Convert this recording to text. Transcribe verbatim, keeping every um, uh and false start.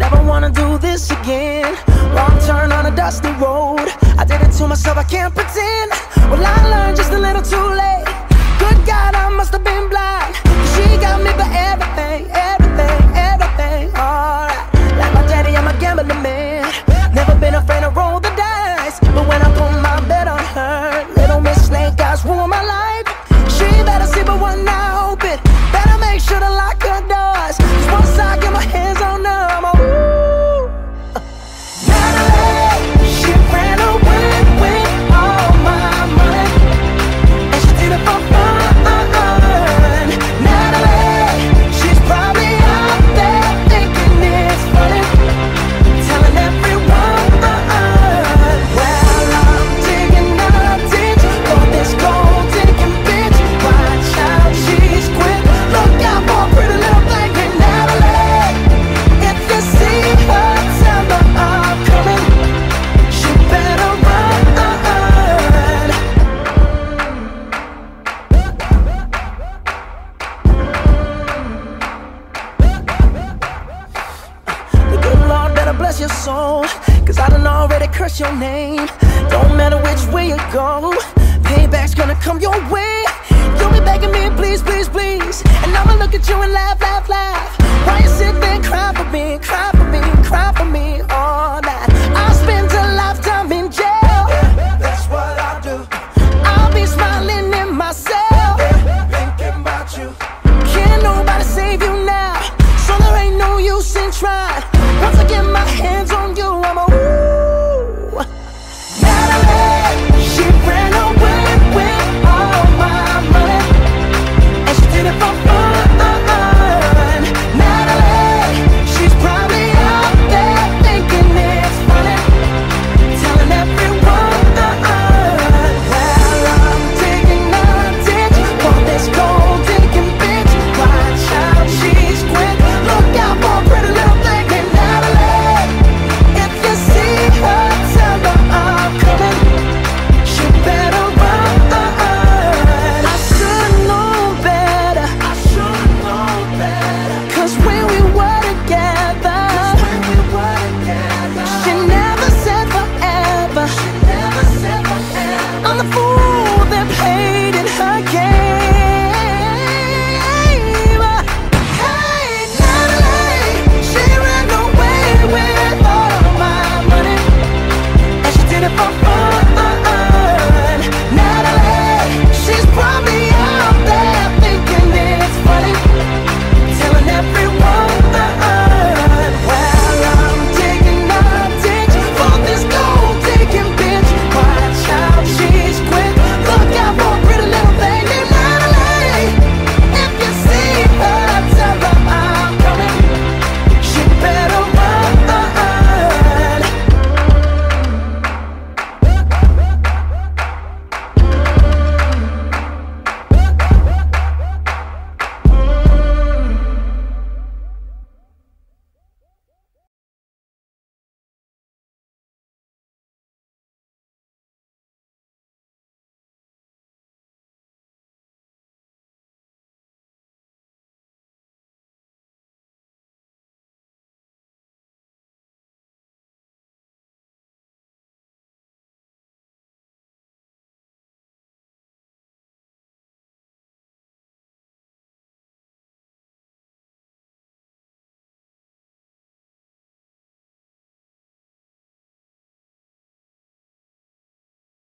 never wanna do this again. Wrong turn on a dusty road. I did it to myself, I can't pretend. Well, I learned just a little too late. Good God, I must have been blind. She got me for everything, everything, everything. Alright, like my daddy, I'm a gambling man. Never been afraid to roll the dice. But when I put my bet on her, little Miss Snake Eyes ruined my life. She better see but one eye open. Better make sure to lock her doors. Cause once I get my hands on her, I'm a ooh. Natalie, she ran away with all my money, and she did it for fun. Natalie, she's probably out there thinking it's funny, telling everyone, well, I'm digging a ditch for this gold-digging bitch. Watch out, she's quick. Look out for a pretty little thing in Natalie. If you see her, tell her I'm coming. She better run. The good Lord better bless your soul, cause I done already cursed your name. Don't matter which way you go, payback's gonna come your way. You'll be begging me, please, please, please, and I'ma look at you and laugh, laugh, laugh. Why you sit there and cry for me,